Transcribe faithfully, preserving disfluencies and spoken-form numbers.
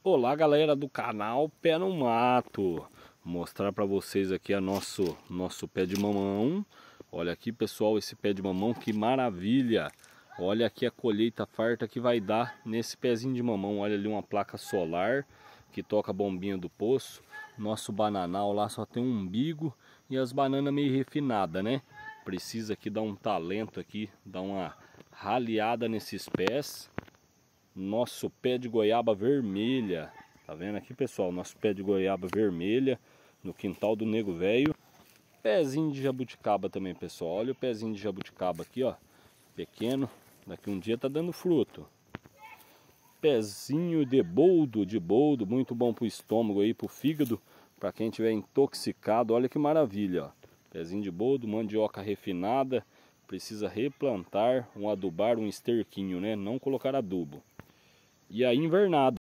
Olá galera do canal Pé no Mato, mostrar para vocês aqui a nosso, nosso pé de mamão. Olha aqui pessoal, esse pé de mamão, que maravilha. Olha aqui a colheita farta que vai dar nesse pezinho de mamão. Olha ali uma placa solar que toca a bombinha do poço. Nosso bananal lá só tem um umbigo e as bananas meio refinadas, né? Precisa aqui dar um talento aqui, dar uma raleada nesses pés. Nosso pé de goiaba vermelha, tá vendo aqui pessoal, nosso pé de goiaba vermelha no quintal do Nego Velho. Pezinho de jabuticaba também pessoal, olha o pezinho de jabuticaba aqui ó, pequeno, daqui um dia tá dando fruto. Pezinho de boldo, de boldo, muito bom pro estômago aí, pro fígado, para quem tiver intoxicado, olha que maravilha ó. Pezinho de boldo, mandioca refinada, precisa replantar, um adubar, um esterquinho, né, não colocar adubo. E aí invernado.